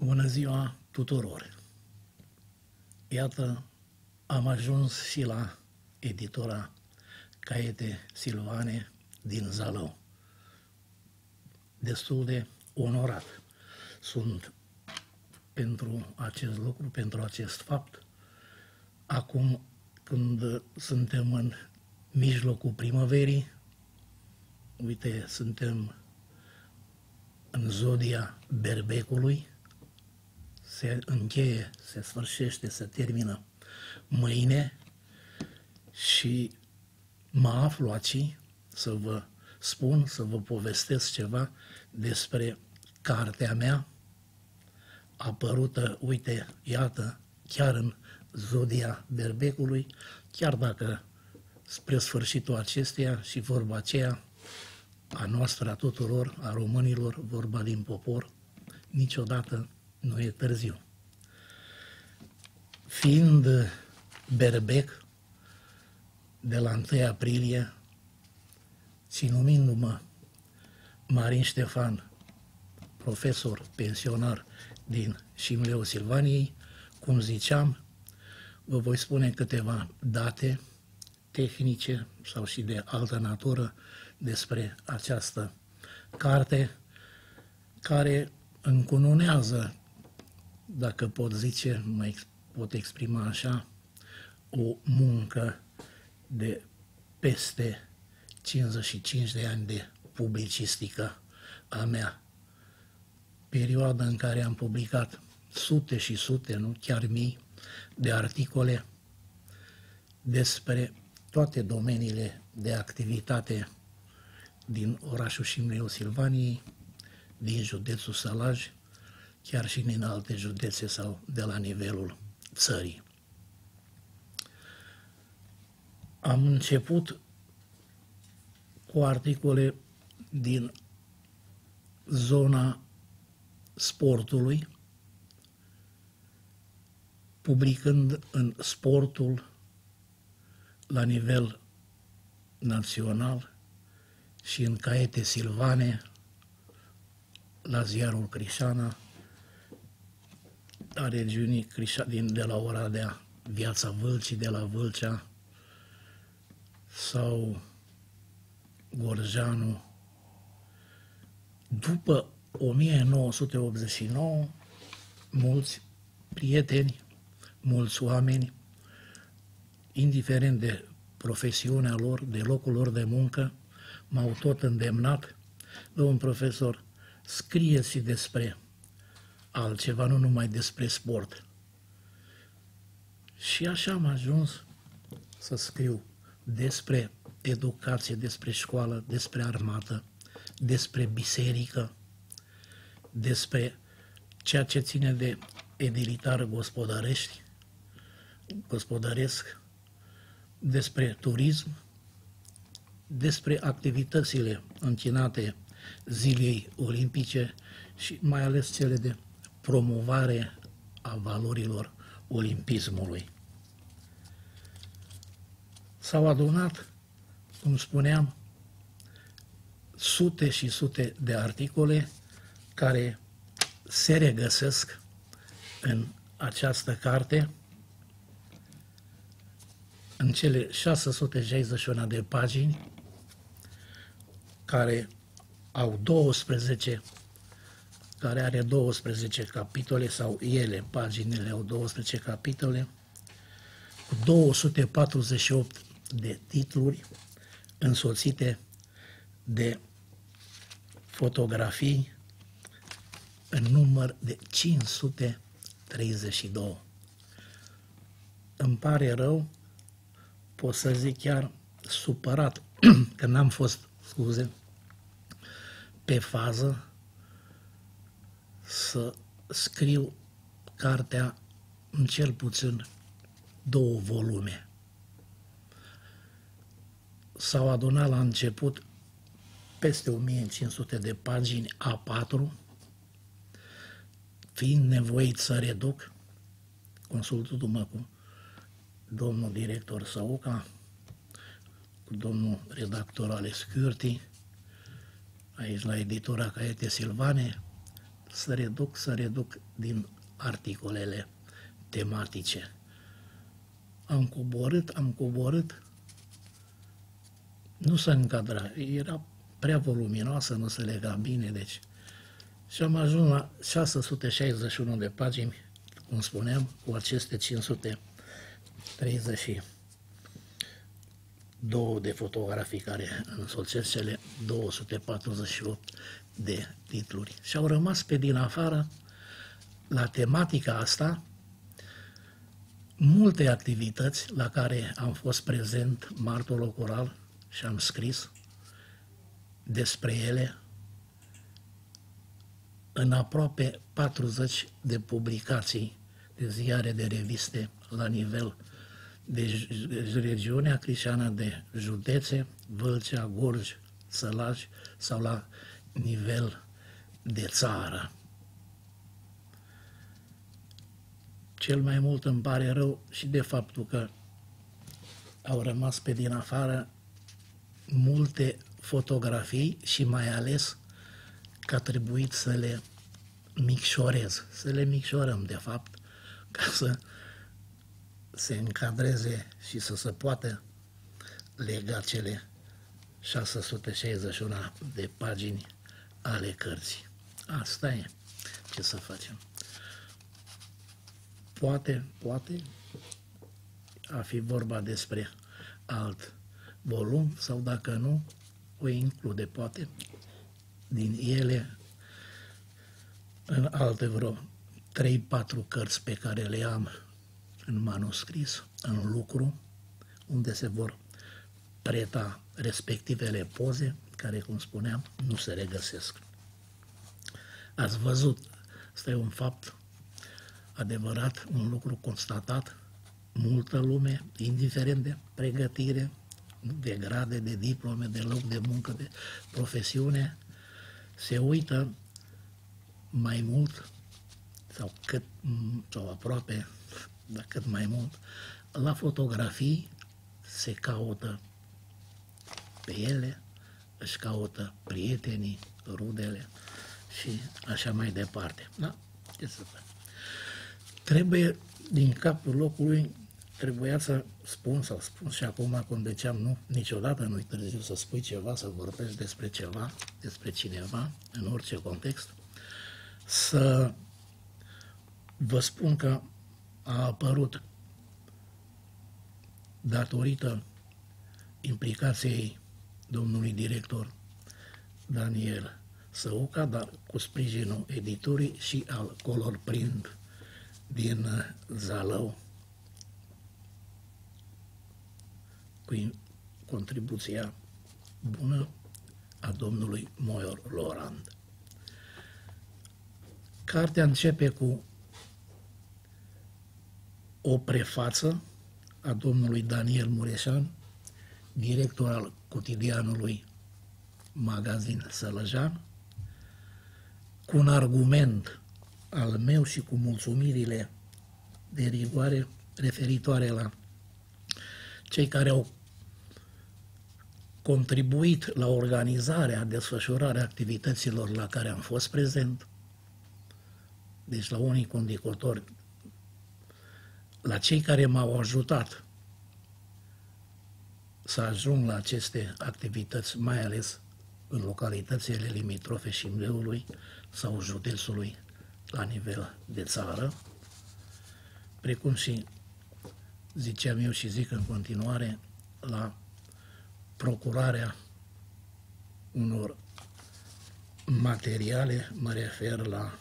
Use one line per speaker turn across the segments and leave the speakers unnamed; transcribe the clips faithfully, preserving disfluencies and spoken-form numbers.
Bună ziua tuturor! Iată, am ajuns și la editura Caiete Silvane din Zalău. Destul de onorat sunt pentru acest lucru, pentru acest fapt. Acum, când suntem în mijlocul primăverii, uite, suntem în zodia berbecului, se încheie, se sfârșește, se termină mâine și mă aflu aici să vă spun, să vă povestesc ceva despre cartea mea apărută, uite, iată, chiar în zodia berbecului, chiar dacă spre sfârșitul acesteia și vorba aceea a noastră, a tuturor, a românilor, vorba din popor, niciodată nu e târziu. Fiind berbec de la întâi aprilie și numindu-mă Marin Ștefan, profesor pensionar din Șimleul Silvaniei, cum ziceam, vă voi spune câteva date tehnice sau și de altă natură despre această carte care încununează, dacă pot zice, mă pot exprima așa, o muncă de peste cincizeci și cinci de ani de publicistică a mea. Perioada în care am publicat sute și sute, nu chiar mii, de articole despre toate domeniile de activitate din orașul Șimleul Silvaniei, din județul Sălaj, chiar și din alte județe sau de la nivelul țării. Am început cu articole din zona sportului, publicând în sportul la nivel național și în Caiete Silvane, la ziarul Crișana, a regiunii Crișa, din, de la Oradea, Viața Vâlcii, de la Vâlcea, sau Gorjanu. După o mie nouă sute optzeci și nouă, mulți prieteni, mulți oameni, indiferent de profesiunea lor, de locul lor de muncă, m-au tot îndemnat: domn profesor, scrieți și despre altceva, nu numai despre sport. Și așa am ajuns să scriu despre educație, despre școală, despre armată, despre biserică, despre ceea ce ține de edilitar gospodărești, gospodăresc, despre turism, despre activitățile închinate zilei olimpice și mai ales cele de promovare a valorilor olimpismului. S-au adunat, cum spuneam, sute și sute de articole care se regăsesc în această carte, în cele șase sute șaizeci și unu de pagini, care au douăsprezece, care are douăsprezece capitole, sau ele, paginile au douăsprezece capitole, cu două sute patruzeci și opt de titluri, însoțite de fotografii în număr de cinci sute treizeci și doi. Îmi pare rău, pot să zic chiar supărat, că n-am fost, scuze, pe fază să scriu cartea în cel puțin două volume. S-au adunat la început peste o mie cinci sute de pagini A patru, fiind nevoit să reduc, consultându-mă cu domnul director Săuca, cu domnul redactor Ales Cârti, aici la editura Caiete Silvane, să reduc, să reduc din articolele tematice. Am coborât, am coborât, nu se încadra, era prea voluminoasă, nu se lega bine, deci. Și am ajuns la șase sute șaizeci și unu de pagini, cum spuneam, cu aceste cinci sute treizeci și două de fotografii care însoțesc cele două sute patruzeci și opt de titluri. Și au rămas pe din afară, la tematica asta, multe activități la care am fost prezent martor ocular și am scris despre ele în aproape patruzeci de publicații de ziare, de reviste la nivel de regiunea crișeană, de județe, Vâlcea, Gorj, Sălaj sau la nivel de țară. Cel mai mult îmi pare rău și de faptul că au rămas pe din afară multe fotografii și mai ales că a trebuit să le micșorez, să le micșorăm de fapt, ca să se încadreze și să se poată lega cele șase sute șaizeci și unu de pagini ale cărții. Asta e. Ce să facem? Poate, poate a fi vorba despre alt volum sau dacă nu, o include poate din ele în alte vreo trei patru cărți pe care le am în manuscris, în lucru, unde se vor preta respectivele poze, care, cum spuneam, nu se regăsesc. Ați văzut, ăsta e un fapt adevărat, un lucru constatat, multă lume, indiferent de pregătire, de grade, de diplome, de loc de muncă, de profesiune, se uită mai mult sau cât sau aproape, dar cât mai mult, la fotografii, se caută pe ele, își caută prietenii, rudele și așa mai departe. Da? Ce să fac? Trebuie, din capul locului, trebuia să spun, sau spun și acum când ziceam, nu, niciodată nu-i târziu să spui ceva, să vorbești despre ceva, despre cineva, în orice context, să vă spun că a apărut datorită implicației domnului director Daniel Săuca, dar cu sprijinul editurii și al Color Print din Zalău, cu contribuția bună a domnului Moior Lorand. Cartea începe cu o prefață a domnului Daniel Mureșan, director al cotidianului Magazin Sălăjan, cu un argument al meu și cu mulțumirile de rigoare referitoare la cei care au contribuit la organizarea, desfășurarea activităților la care am fost prezent, deci la unii conducători, la cei care m-au ajutat să ajung la aceste activități, mai ales în localitățile limitrofe Șimleului sau județului la nivel de țară, precum și, ziceam eu și zic în continuare, la procurarea unor materiale, mă refer la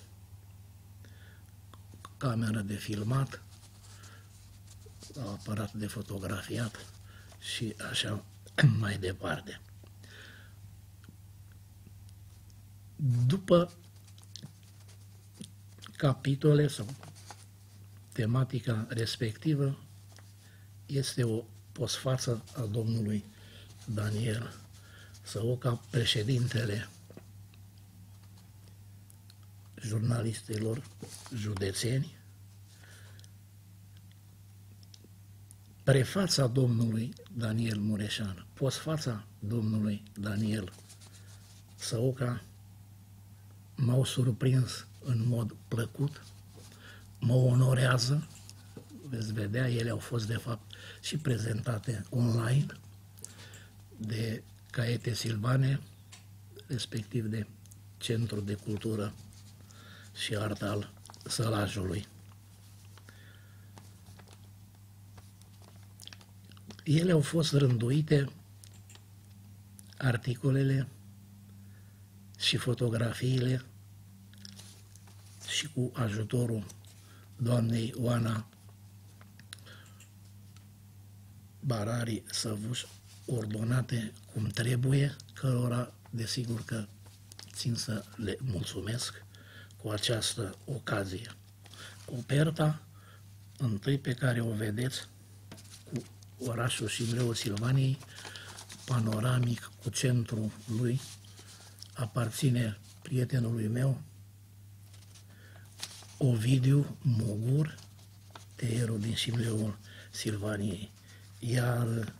cameră de filmat, la aparat de fotografiat și așa mai departe. După capitole sau tematica respectivă este o postfață a domnului Daniel Săuca, președintele jurnalistilor județeni, prefața domnului Daniel Mureșan, postfața domnului Daniel Săuca, m-au surprins în mod plăcut, mă onorează, veți vedea, ele au fost de fapt și prezentate online de Caiete Silvane, respectiv de Centrul de Cultură și Artă al Sălajului. Ele au fost rânduite, articolele și fotografiile, și cu ajutorul doamnei Oana Barari Săvuș, ordonate cum trebuie, cărora desigur că țin să le mulțumesc cu această ocazie. Coperta întâi pe care o vedeți, cu orașul Șimleul Silvaniei, panoramic cu centrul lui, aparține prietenului meu, Ovidiu Mogur, teierul din Șimleul Silvaniei. Iar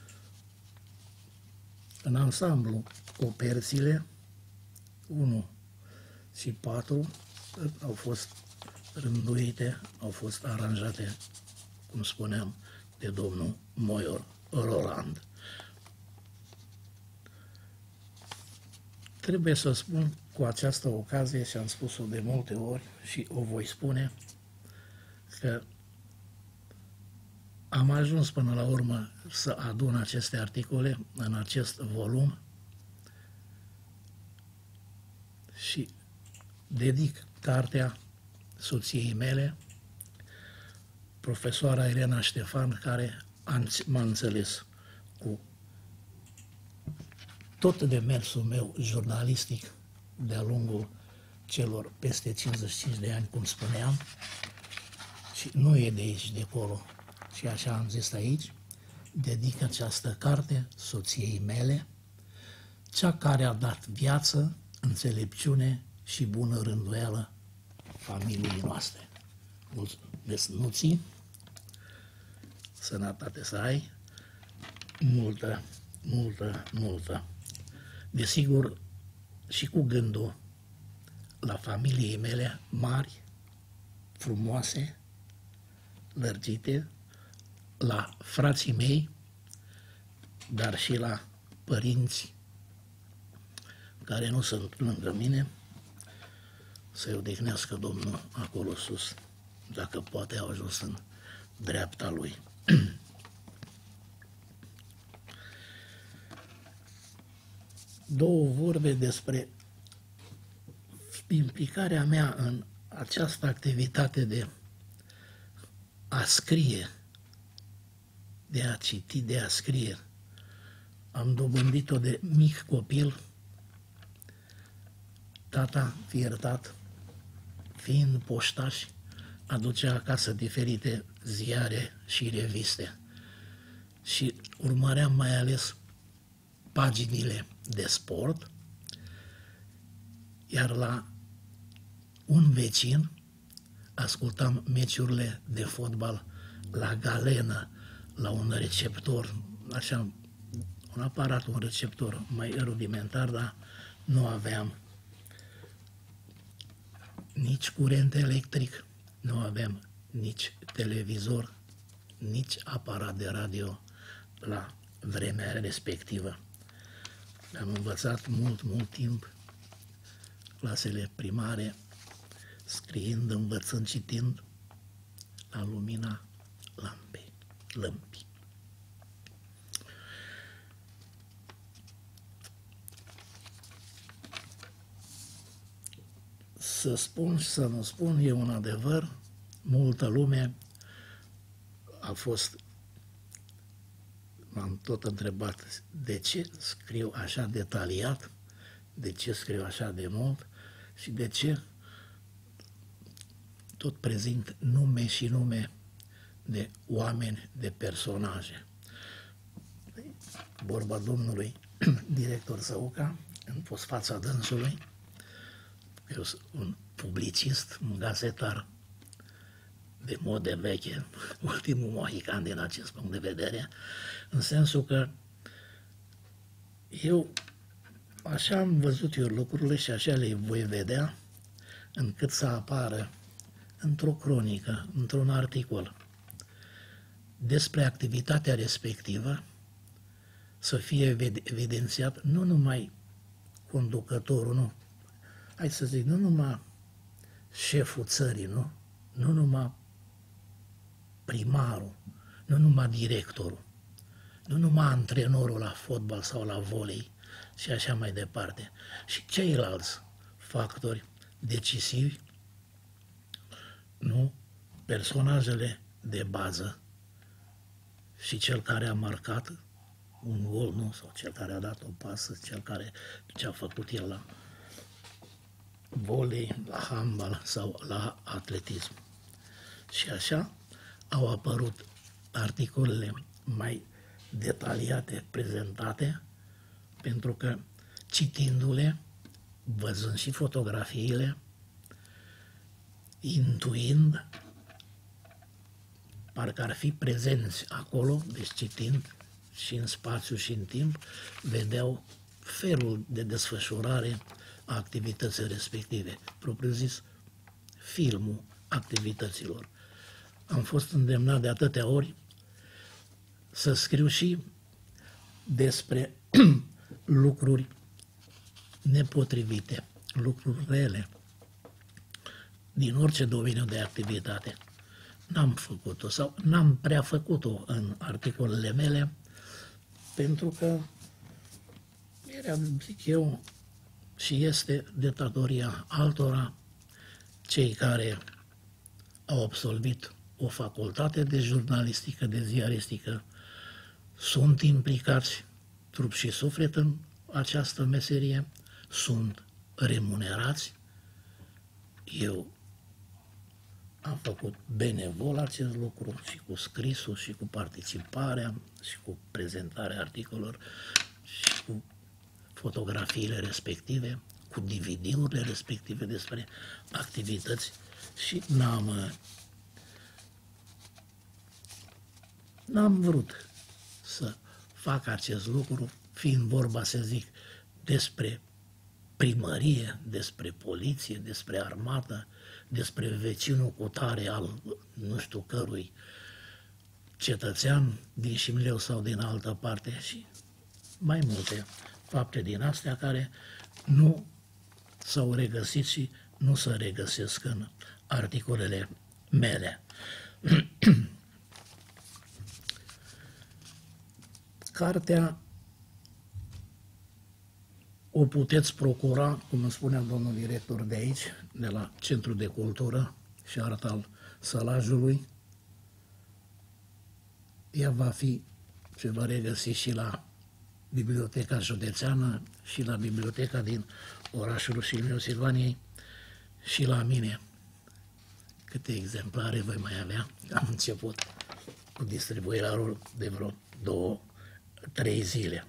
în ansamblu, coperțile unu și patru au fost rânduite, au fost aranjate, cum spuneam, de domnul Moior Roland. Trebuie să spun cu această ocazie, și am spus-o de multe ori și o voi spune, că am ajuns până la urmă să adun aceste articole în acest volum și dedic cartea soției mele, profesoara Irena Ștefan, care m-a înțeles cu tot demersul meu jurnalistic de-a lungul celor peste cincizeci și cinci de ani, cum spuneam, și nu e de aici, de acolo. Și așa am zis aici, dedic această carte soției mele, cea care a dat viață, înțelepciune și bună rânduială familiei noastre. Mulțumesc, Nuții, sănătate să ai, multă, multă, multă. Desigur, și cu gândul la familiei mele mari, frumoase, lărgite, la frații mei, dar și la părinți care nu sunt lângă mine, să-i odihnească Domnul acolo sus, dacă poate au ajuns în dreapta lui. Două vorbe despre implicarea mea în această activitate de a scrie, de a citi, de a scrie. Am dobândit-o de mic copil, tata, iertat, fiind poștaș, aducea acasă diferite ziare și reviste și urmăream mai ales paginile de sport, iar la un vecin ascultam meciurile de fotbal la galenă, la un receptor, așa, un aparat, un receptor mai rudimentar, dar nu aveam nici curent electric, nu aveam nici televizor, nici aparat de radio la vremea respectivă. Am învățat mult, mult timp clasele primare, scriind, învățând, citind la lumina lampei, lămpii. Să spun și să nu spun, e un adevăr, multă lume a fost, m-am tot întrebat de ce scriu așa detaliat, de ce scriu așa de mult și de ce tot prezint nume și nume de oameni, de personaje. Vorba domnului director Săuca, în fost fața dânsului, eu sunt un publicist, un gazetar de modă veche, ultimul mohican din acest punct de vedere, în sensul că eu așa am văzut eu lucrurile și așa le voi vedea încât să apară într-o cronică, într-un articol, despre activitatea respectivă, să fie evidențiat nu numai conducătorul, nu, hai să zic, nu numai șeful țării, nu, nu numai primarul, nu numai directorul, nu numai antrenorul la fotbal sau la volei și așa mai departe, și ceilalți factori decisivi, nu, personajele de bază și cel care a marcat un gol, nu, sau cel care a dat o pasă, cel care ce a făcut el la volei, la handbal sau la atletism. Și așa au apărut articolele mai detaliate, prezentate, pentru că citindu-le, văzând și fotografiile, intuind, parcă ar fi prezenți acolo, deci citind și în spațiu și în timp, vedeau felul de desfășurare a activității respective, propriu zis, filmul activităților. Am fost îndemnat de atâtea ori să scriu și despre lucruri nepotrivite, lucruri rele, din orice domeniu de activitate. N-am făcut-o sau n-am prea făcut-o în articolele mele, pentru că era, zic eu, și este de datoria altora, cei care au absolvit o facultate de jurnalistică, de ziaristică, sunt implicați trup și suflet în această meserie, sunt remunerați. Eu am făcut benevol acest lucru și cu scrisul, și cu participarea, și cu prezentarea articolelor, și cu fotografiile respective, cu D V D-urile respective despre activități, și n-am n-am vrut să fac acest lucru, fiind vorba, să zic, despre primărie, despre poliție, despre armată, despre vecinul cutare al nu știu cărui cetățean din Șimleu sau din altă parte, și mai multe fapte din astea care nu s-au regăsit și nu se regăsesc în articolele mele. Cartea o puteți procura, cum îmi spunea domnul director de aici, de la Centrul de Cultură și Artă al Sălajului. Ea va fi, se va regăsi și la Biblioteca Județeană și la Biblioteca din orașul Șilmeu Silvaniei și la mine. Câte exemplare voi mai avea? Am început cu distribuirea lor de vreo două, trei zile.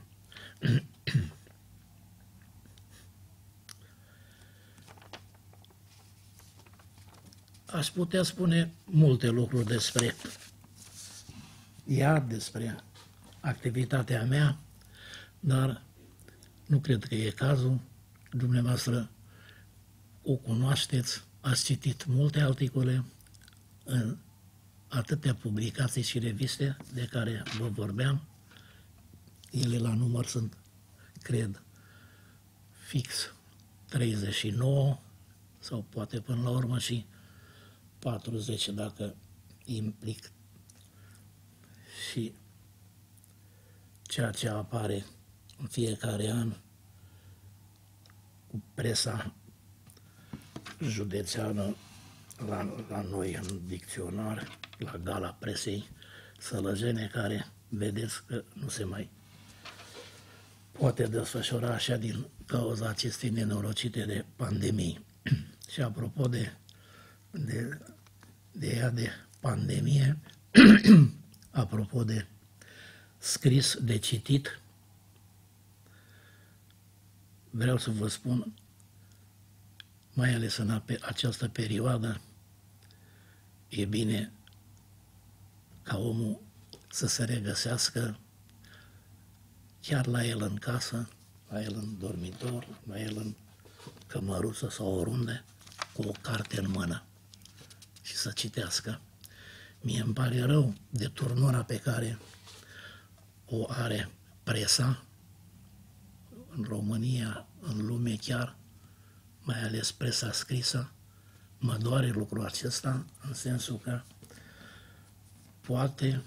Aș putea spune multe lucruri despre ea, despre activitatea mea, dar nu cred că e cazul. Dumneavoastră o cunoașteți, ați citit multe articole în atâtea publicații și reviste de care vă vorbeam. Ele la număr sunt, cred, fix treizeci și nouă sau poate până la urmă și patruzeci dacă implic și ceea ce apare în fiecare an cu presa județeană la, la noi în dicționar, la Gala Presei Sălăjene, care vedeți că nu se mai poate desfășura așa din cauza acestei nenorocite de pandemii. Și apropo de, de, de ea de pandemie, apropo de scris, de citit, vreau să vă spun, mai ales în această perioadă, e bine ca omul să se regăsească chiar la el în casă, la el în dormitor, la el în cămăruță sau oriunde, cu o carte în mână și să citească. Mie îmi pare rău de turnura pe care o are presa în România, în lume chiar, mai ales presa scrisă. Mă doare lucrul acesta în sensul că poate,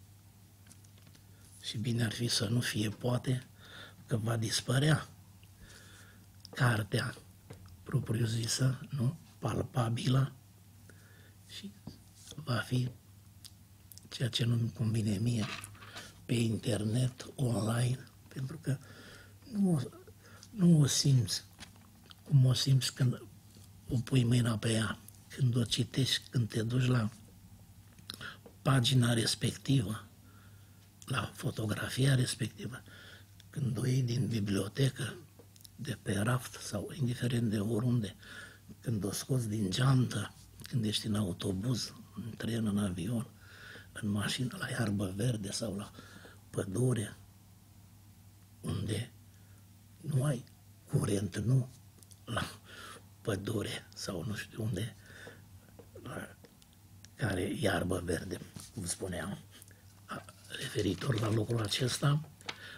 și bine ar fi să nu fie poate, că va dispărea cartea propriu-zisă, nu? Palpabilă, și va fi ceea ce nu-mi convine mie, pe internet, online, pentru că nu, nu o simți cum o simți când o pui mâina pe ea, când o citești, când te duci la pagina respectivă, la fotografia respectivă, când o iei din bibliotecă, de pe raft sau indiferent de oriunde, când o scoți din geantă, când ești în autobuz, în tren, în avion, în mașină, la iarbă verde sau la pădure, unde nu ai curent, nu la pădure sau nu știu unde, la care e iarbă verde, cum spuneam. Referitor la lucrul acesta,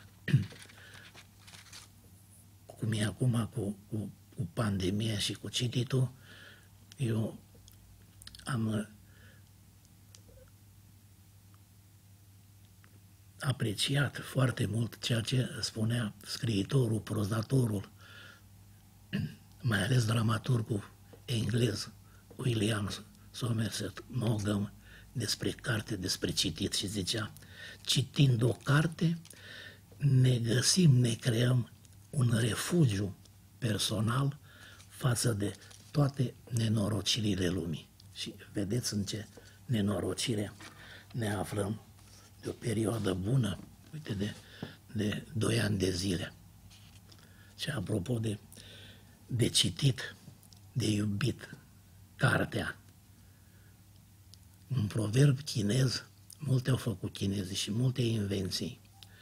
cum e acum cu, cu, cu pandemia și cu cititul, eu am apreciat foarte mult ceea ce spunea scriitorul, prozatorul, mai ales dramaturgul englez, William Somerset Maugham, despre carte, despre citit, și zicea: citind o carte, ne găsim, ne creăm un refugiu personal față de toate nenorocirile lumii. Și vedeți în ce nenorocire ne aflăm de o perioadă bună, uite, de, de doi ani de zile. Și apropo de, de citit, de iubit, cartea, un proverb chinez, multe au făcut chinezii și multe invenții,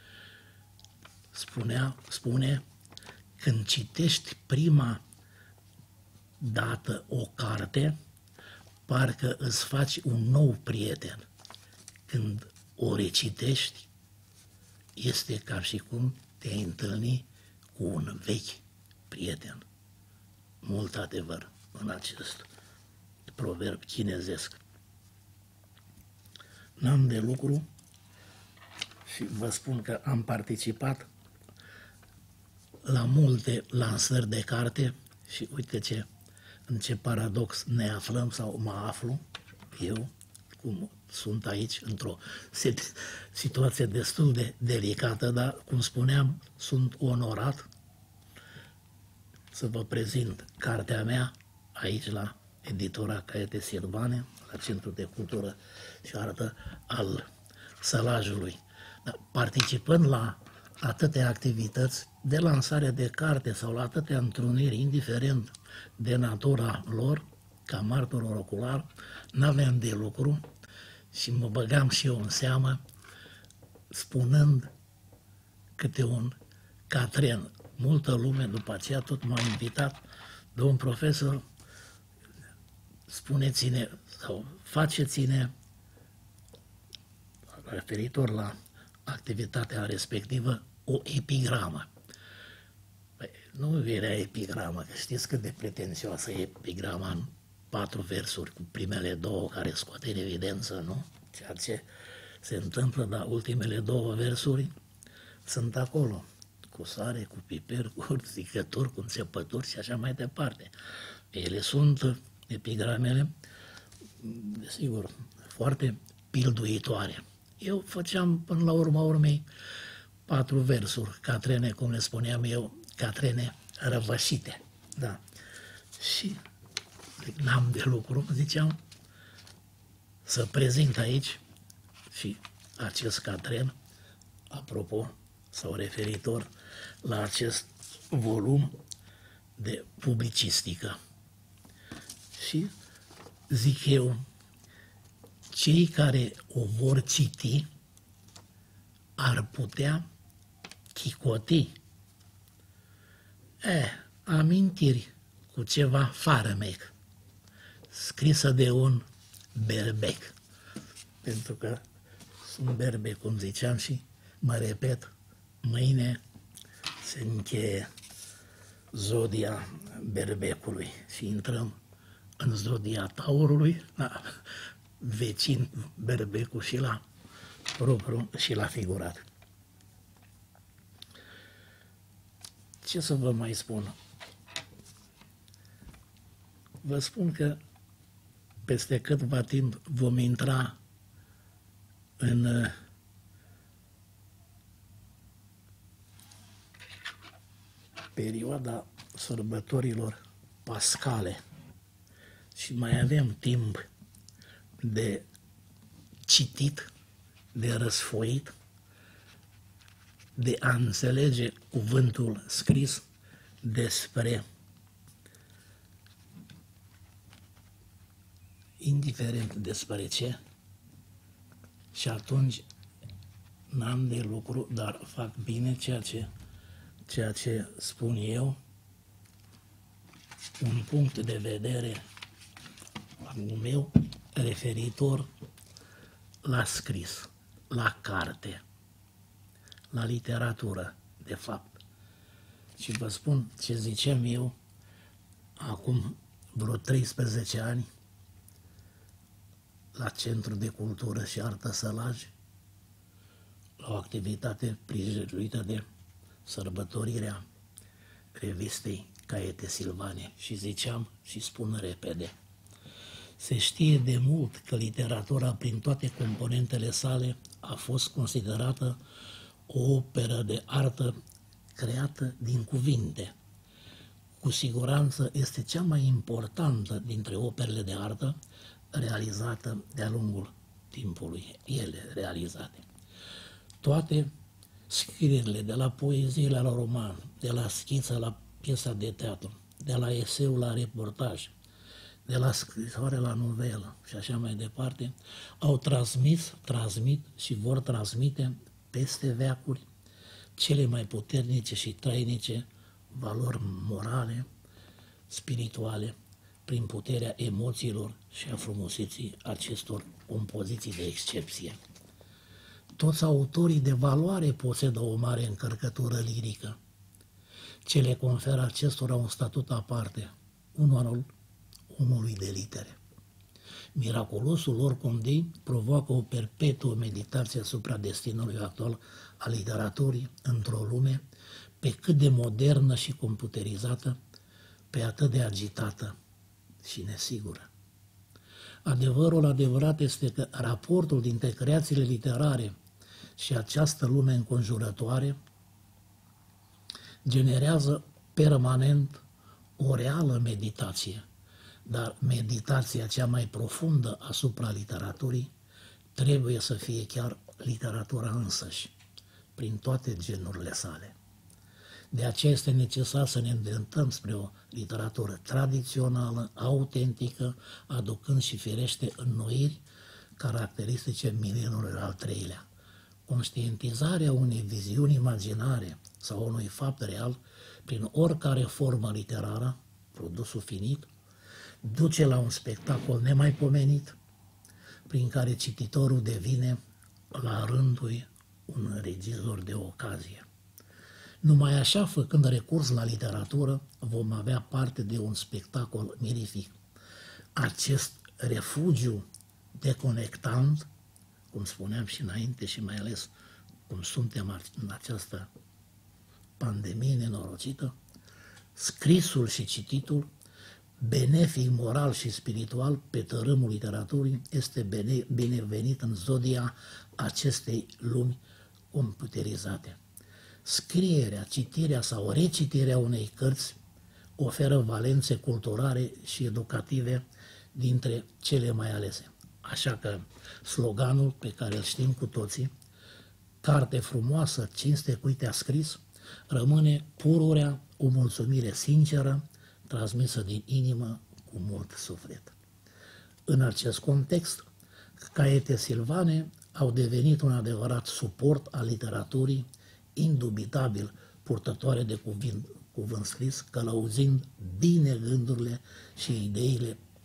spunea, spune: când citești prima dată o carte, parcă îți faci un nou prieten. Când o recitești, este ca și cum te-ai întâlni cu un vechi prieten. Mult adevăr în acest proverb chinezesc. N-am de lucru și vă spun că am participat la multe lansări de carte și uite ce, în ce paradox ne aflăm sau mă aflu eu, cum sunt aici, într-o situație destul de delicată, dar, cum spuneam, sunt onorat să vă prezint cartea mea aici la editura Caiete Silvane, la Centrul de Cultură și Artă al Sălajului. Participând la atâtea activități de lansare de carte sau la atâtea întruniri, indiferent de natura lor, ca martor oracular, n-aveam de lucru și mă băgam și eu în seamă, spunând câte un catren. Multă lume după aceea tot m-a invitat: domn profesor, spuneți-ne sau faceți-ne, referitor la activitatea respectivă, o epigramă. Păi, nu era epigramă, că știți cât de pretențioasă e epigrama în patru versuri, cu primele două care scoate în evidență, nu? Ceea ce se întâmplă, dar ultimele două versuri sunt acolo, cu sare, cu piper, cu zicături, cu înțepături și așa mai departe. Ele sunt, epigramele, desigur, foarte pilduitoare. Eu făceam, până la urma urmei, patru versuri, catrene, cum le spuneam eu, catrene răvășite. Da. Și n-am de lucru, ziceam, să prezint aici și acest catren, apropo, sau referitor la acest volum de publicistică. Și zic eu, cei care o vor citi ar putea chicoti. Eh, amintiri cu ceva farmec, scrisă de un berbec, pentru că sunt berbec, cum ziceam, și mă repet, mâine se încheie zodia berbecului și intrăm în zodia taurului, la vecin berbecul și la propriu și la figurat. Ce să vă mai spun? Vă spun că peste câtva timp vom intra în perioada sărbătorilor pascale și mai avem timp de citit, de răsfoit, de a înțelege cuvântul scris despre, indiferent despre ce, și atunci n-am de lucru, dar fac bine ceea ce, ceea ce spun eu, un punct de vedere al meu referitor la scris, la carte, la literatură, de fapt. Și vă spun ce ziceam eu acum vreo treisprezece ani la Centrul de Cultură și Artă Sălaj, la o activitate prijeluită de sărbătorirea revistei Caiete Silvane, și ziceam și spun repede. Se știe de mult că literatura, prin toate componentele sale, a fost considerată o operă de artă creată din cuvinte. Cu siguranță este cea mai importantă dintre operele de artă realizată de-a lungul timpului, ele realizate. Toate scrierile, de la poezie la roman, de la schiță la piesa de teatru, de la eseu la reportaj, de la scrisoare la novelă și așa mai departe, au transmis, transmit și vor transmite peste veacuri cele mai puternice și trainice valori morale, spirituale, prin puterea emoțiilor și a frumuseții acestor compoziții de excepție. Toți autorii de valoare posedă o mare încărcătură lirică, ce le conferă acestora un statut aparte, unul al omului de litere. Miraculosul lor condei provoacă o perpetuă meditație asupra destinului actual al literaturii într-o lume pe cât de modernă și computerizată, pe atât de agitată și nesigură. Adevărul adevărat este că raportul dintre creațiile literare și această lume înconjurătoare generează permanent o reală meditație, dar meditația cea mai profundă asupra literaturii trebuie să fie chiar literatura însăși, prin toate genurile sale. De aceea este necesar să ne îndreptăm spre o literatură tradițională, autentică, aducând și firește înnoiri caracteristice mileniului al treilea. Conștientizarea unei viziuni imaginare sau unui fapt real, prin oricare formă literară, produsul finit, duce la un spectacol nemaipomenit, prin care cititorul devine, la rândul, un regizor de ocazie. Numai așa, făcând recurs la literatură, vom avea parte de un spectacol mirific. Acest refugiu deconectant, cum spuneam și înainte și mai ales cum suntem în această pandemie nenorocită, scrisul și cititul, benefic moral și spiritual pe tărâmul literaturii, este bine, binevenit în zodia acestei lumi computerizate. Scrierea, citirea sau recitirea unei cărți oferă valențe culturale și educative dintre cele mai alese. Așa că sloganul pe care îl știm cu toții, carte frumoasă, cinste cui te-a scris, rămâne pururea, o mulțumire sinceră, transmisă din inimă cu mult suflet. În acest context, Caiete Silvane au devenit un adevărat suport al literaturii, indubitabil purtătoare de cuvânt, cuvânt scris, călăuzind bine gândurile și ideile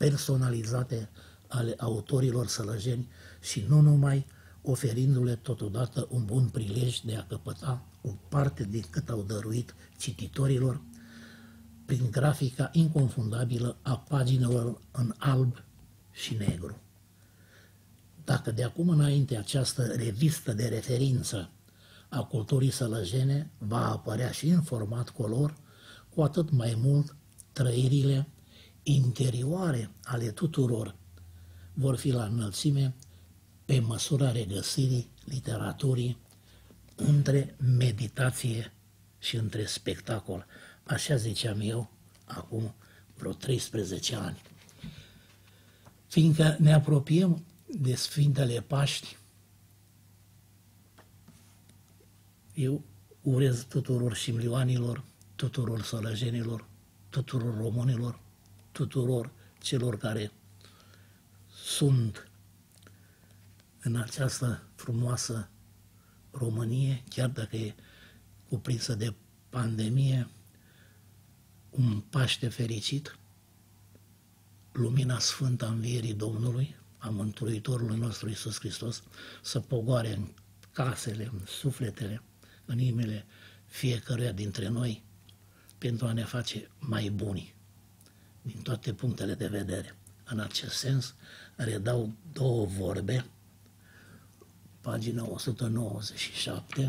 personalizate ale autorilor sălăjeni și nu numai, oferindu-le totodată un bun prilej de a căpăta o parte din cât au dăruit cititorilor prin grafica inconfundabilă a paginilor în alb și negru. Dacă de acum înainte această revistă de referință a culturii sălăjene va apărea și în format color, cu atât mai mult trăirile interioare ale tuturor vor fi la înălțime pe măsura regăsirii literaturii între meditație și între spectacol. Așa ziceam eu acum vreo treisprezece ani. Fiindcă ne apropiem de Sfintele Paști, eu urez tuturor șimlioanilor, tuturor sălăjenilor, tuturor românilor, tuturor celor care sunt în această frumoasă Românie, chiar dacă e cuprinsă de pandemie, un Paște fericit, lumina sfântă a învierii Domnului, a Mântuitorului nostru Iisus Hristos, să pogoare în casele, în sufletele, în inimile fiecăruia dintre noi, pentru a ne face mai buni din toate punctele de vedere. În acest sens, redau două vorbe, pagina o sută nouăzeci și șapte,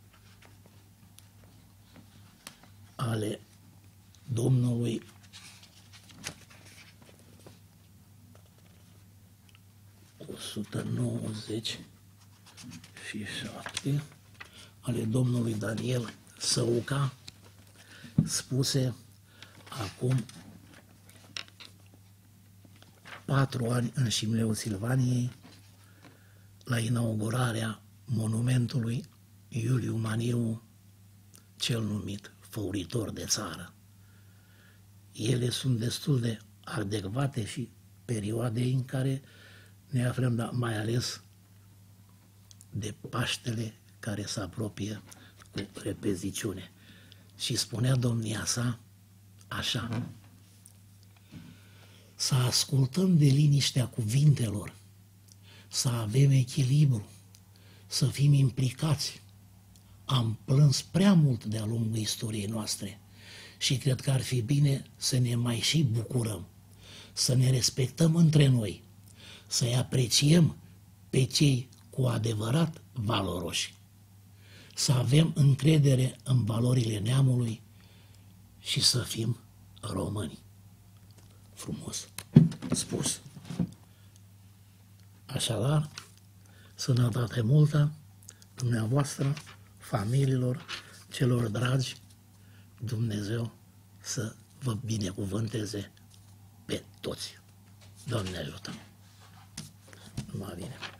ale domnului o sută nouăzeci și șapte, ale domnului Daniel Săuca, spuse acum patru ani în Șimleul Silvaniei, la inaugurarea monumentului Iuliu Maniu, cel numit făuritor de țară. Ele sunt destul de adecvate și perioade în care ne aflăm, dar mai ales de Paștele care se apropie cu repeziciune. Și spunea domnia sa așa: să ascultăm de liniștea cuvintelor, să avem echilibru, să fim implicați. Am plâns prea mult de-a lungul istoriei noastre și cred că ar fi bine să ne mai și bucurăm, să ne respectăm între noi, să-i apreciem pe cei cu adevărat valoroși, să avem încredere în valorile neamului și să fim români. Frumos spus. Așadar, sănătate multă dumneavoastră, familiilor, celor dragi, Dumnezeu să vă binecuvânteze pe toți. Doamne ajută! Numai bine!